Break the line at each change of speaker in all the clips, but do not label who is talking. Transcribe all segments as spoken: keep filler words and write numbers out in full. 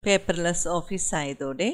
Paperless office ആയതോടെ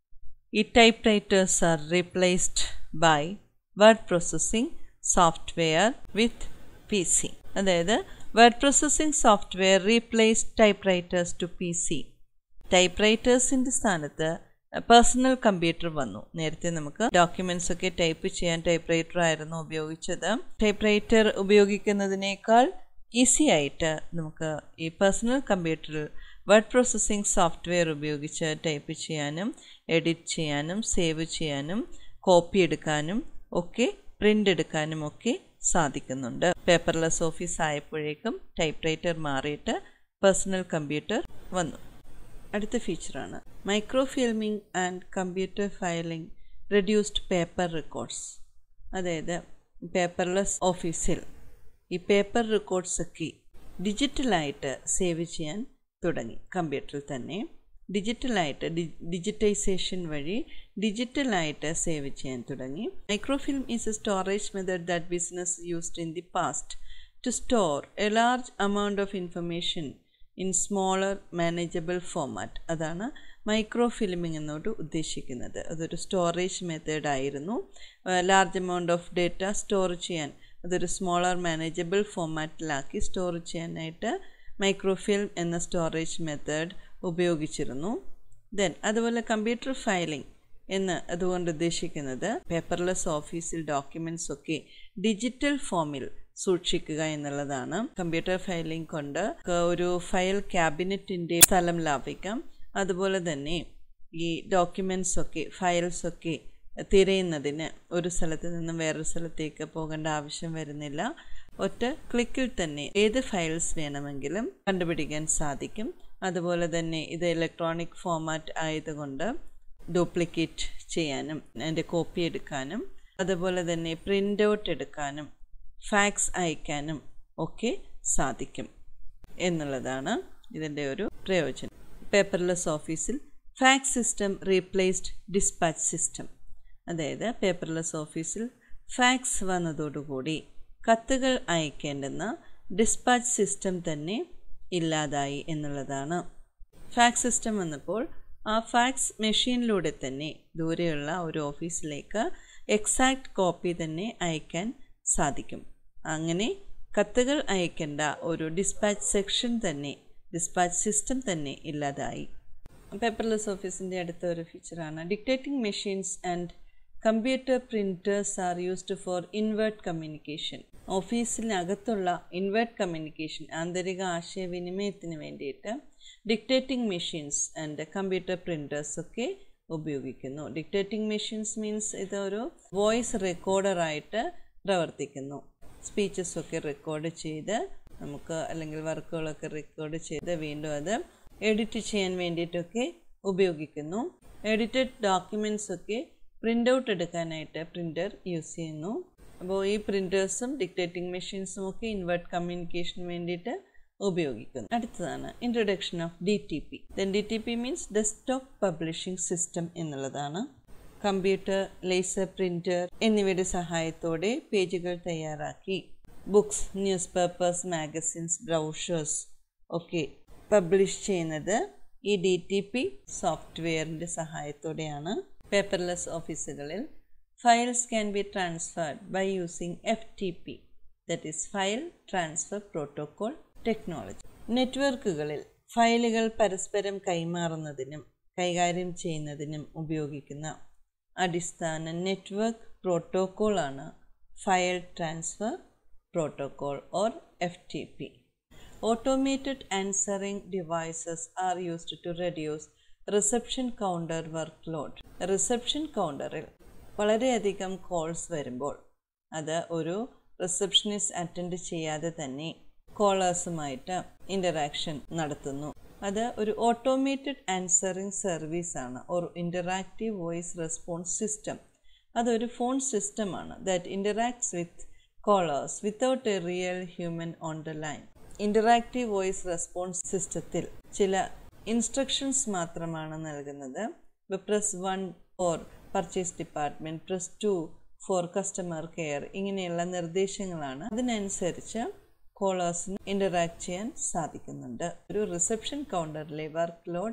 ഈ typewriters are replaced by word processing software with P C. അതായത് word processing software replace typewriters to P C. ടൈപ്പ് റൈറ്റേഴ്സിൻ്റെ സ്ഥാനത്ത് personal computer വന്നു. നേരത്തെ നമുക്ക് ഡോക്യുമെൻറ്റ്സ് ഒക്കെ ടൈപ്പ് ചെയ്യാൻ ടൈപ്പ് റൈറ്റർ ആയിരുന്നു ഉപയോഗിച്ചത്. ടൈപ്പ് റൈറ്റർ ഉപയോഗിക്കുന്നതിനേക്കാൾ ഈസി ആയിട്ട് നമുക്ക് ഈ പേഴ്സണൽ കമ്പ്യൂട്ടറിൽ വേർഡ് പ്രോസസ്സിംഗ് സോഫ്റ്റ്വെയർ ഉപയോഗിച്ച് ടൈപ്പ് ചെയ്യാനും എഡിറ്റ് ചെയ്യാനും സേവ് ചെയ്യാനും കോപ്പി എടുക്കാനും ഒക്കെ പ്രിൻ്റ് എടുക്കാനും ഒക്കെ സാധിക്കുന്നുണ്ട്. പേപ്പർലെസ് ഓഫീസ് ആയപ്പോഴേക്കും ടൈപ്പ് റൈറ്റർ മാറിയിട്ട് പേഴ്സണൽ കമ്പ്യൂട്ടർ വന്നു. അടുത്ത ഫീച്ചറാണ് microfilming and computer filing reduced paper records. അതായത് പേപ്പർലെസ് ഓഫീസിൽ ഈ പേപ്പർ റെക്കോർഡ്സൊക്കെ ഡിജിറ്റലായിട്ട് സേവ് ചെയ്യാൻ തുടങ്ങി. കമ്പ്യൂട്ടറിൽ തന്നെ ഡിജിറ്റലായിട്ട് ഡി ഡിജിറ്റൈസേഷൻ വഴി ഡിജിറ്റലായിട്ട് സേവ് ചെയ്യാൻ തുടങ്ങി. Microfilm is a storage method that business used in the past to store a large amount of information in smaller manageable format. അതാണ് മൈക്രോ ഫിലിമിംഗ് എന്നോട് ഉദ്ദേശിക്കുന്നത്. അതൊരു സ്റ്റോറേജ് മെത്തേഡ് ആയിരുന്നു. Large amount of data store ചെയ്യാൻ അതൊരു smaller manageable ഫോമാറ്റിലാക്കി store ചെയ്യാനായിട്ട് microfilm എന്ന സ്റ്റോറേജ് മെത്തേഡ് ഉപയോഗിച്ചിരുന്നു. ദെൻ അതുപോലെ കമ്പ്യൂട്ടർ ഫയലിംഗ് എന്ന് അതുകൊണ്ട് ഉദ്ദേശിക്കുന്നത് പേപ്പർലെസ് ഓഫീസിൽ ഡോക്യുമെൻറ്റ്സ് ഒക്കെ ഡിജിറ്റൽ ഫോമിൽ സൂക്ഷിക്കുക എന്നുള്ളതാണ്. കമ്പ്യൂട്ടർ ഫയലിംഗ് കൊണ്ട് ഒരു ഫയൽ ക്യാബിനറ്റിൻ്റെ സ്ഥലം ലാഭിക്കാം. അതുപോലെ തന്നെ ഈ ഡോക്യുമെൻറ്റ്സ് ഒക്കെ ഫയൽസ് ഒക്കെ തിരയുന്നതിന് ഒരു സ്ഥലത്ത് നിന്നും വേറൊരു സ്ഥലത്തേക്ക് പോകേണ്ട ആവശ്യം വരുന്നില്ല. ഒറ്റ ക്ലിക്കിൽ തന്നെ ഏത് ഫയൽസ് വേണമെങ്കിലും കണ്ടുപിടിക്കാൻ സാധിക്കും. അതുപോലെ തന്നെ ഇത് ഇലക്ട്രോണിക് ഫോമാറ്റ് ആയതുകൊണ്ട് ഡ്യൂപ്ലിക്കേറ്റ് ചെയ്യാനും അതിൻ്റെ കോപ്പി എടുക്കാനും അതുപോലെ തന്നെ പ്രിൻ്റ് ഔട്ട് എടുക്കാനും ഫാക്സ് അയക്കാനും ഒക്കെ സാധിക്കും എന്നുള്ളതാണ് ഇതിൻ്റെ ഒരു പ്രയോജനം. പേപ്പർലെസ് ഓഫീസിൽ fax system replaced dispatch system. അതായത് പേപ്പർലെസ് ഓഫീസിൽ ഫാക്സ് വന്നതോടുകൂടി കത്തുകൾ അയക്കേണ്ടുന്ന ഡിസ്പാച്ച് സിസ്റ്റം തന്നെ ഇല്ലാതായി എന്നുള്ളതാണ്. ഫാക്സ് സിസ്റ്റം വന്നപ്പോൾ ആ ഫാക്സ് മെഷീനിലൂടെ തന്നെ ദൂരെയുള്ള ഒരു ഓഫീസിലേക്ക് എക്സാക്റ്റ് കോപ്പി തന്നെ അയക്കാൻ സാധിക്കും. അങ്ങനെ കത്തുകൾ അയക്കേണ്ട ഒരു ഡിസ്പാച്ച് സെക്ഷൻ തന്നെ ഡിസ്പാച്ച് സിസ്റ്റം തന്നെ ഇല്ലാതായി. പേപ്പർലെസ് ഓഫീസിൻ്റെ അടുത്ത ഒരു ഫീച്ചറാണ് dictating machines and computer printers are used for inward communication. ഓഫീസിനകത്തുള്ള ഇൻവേർട്ട് കമ്മ്യൂണിക്കേഷൻ ആന്തരിക ആശയവിനിമയത്തിന് വേണ്ടിയിട്ട് dictating machines and computer printers ഒക്കെ ഉപയോഗിക്കുന്നു. ഡിക്റ്റേറ്റിംഗ് മെഷീൻസ് മീൻസ് ഇതൊരു വോയിസ് റെക്കോർഡറായിട്ട് പ്രവർത്തിക്കുന്നു. സ്പീച്ചസ് ഒക്കെ റെക്കോർഡ് ചെയ്ത് നമുക്ക് അല്ലെങ്കിൽ വർക്കുകളൊക്കെ റെക്കോർഡ് ചെയ്ത് വീണ്ടും അത് എഡിറ്റ് ചെയ്യാൻ വേണ്ടിയിട്ടൊക്കെ ഉപയോഗിക്കുന്നു. എഡിറ്റഡ് ഡോക്യുമെൻറ്റ്സ് ഒക്കെ പ്രിൻ്റ് ഔട്ട് എടുക്കാനായിട്ട് പ്രിൻ്റർ യൂസ് ചെയ്യുന്നു. അപ്പോൾ ഈ പ്രിൻറ്റേഴ്സും ഡിക്റ്റേറ്റിംഗ് മെഷീൻസും ഒക്കെ ഇൻവേർട്ട് കമ്മ്യൂണിക്കേഷന് വേണ്ടിയിട്ട് ഉപയോഗിക്കുന്നു. അടുത്തതാണ് introduction of D T P. Then D T P means desktop publishing system എന്നുള്ളതാണ്. കമ്പ്യൂട്ടർ, ലേസർ പ്രിൻ്റർ എന്നിവയുടെ സഹായത്തോടെ പേജുകൾ തയ്യാറാക്കി books, newspapers, magazines, brochures ഒക്കെ പബ്ലിഷ് ചെയ്യുന്നത് ഈ ഡി ടി പി സോഫ്റ്റ്വെയറിൻ്റെ സഹായത്തോടെയാണ്. പേപ്പർലെസ് ഓഫീസുകളിൽ files can be transferred by using F T P, that is file transfer protocol technology. നെറ്റ്വർക്കുകളിൽ ഫയലുകൾ പരസ്പരം കൈമാറുന്നതിനും കൈകാര്യം ചെയ്യുന്നതിനും ഉപയോഗിക്കുന്ന അടിസ്ഥാന നെറ്റ്വർക്ക് പ്രോട്ടോകോളാണ് file transfer protocol or F T P. Automated answering devices are used to reduce reception counter work load. Reception കൗണ്ടറിൽ വളരെയധികം കോൾസ് വരുമ്പോൾ അത് ഒരു റിസപ്ഷനിസ്റ്റ് അറ്റൻഡ് ചെയ്യാതെ തന്നെ കോളേഴ്സുമായിട്ട് ഇൻ്ററാക്ഷൻ നടത്തുന്നു. അത് ഒരു ഓട്ടോമേറ്റഡ് ആൻസറിംഗ് സർവീസാണ് or interactive voice response system. അതൊരു ഫോൺ സിസ്റ്റമാണ് that interacts with callers without a real human on the line. Interactive voice response സിസ്റ്റത്തിൽ ചില ഇൻസ്ട്രക്ഷൻസ് മാത്രമാണ് നൽകുന്നത്. Press one for purchase department, press two for customer care, ഇങ്ങനെയുള്ള നിർദ്ദേശങ്ങളാണ്. അതിനനുസരിച്ച് കോളേഴ്സിന് interact ചെയ്യാൻ സാധിക്കുന്നുണ്ട്. ഒരു റിസപ്ഷൻ കൗണ്ടറിലെ വർക്ക് ലോഡ്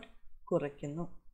കുറയ്ക്കുന്നു.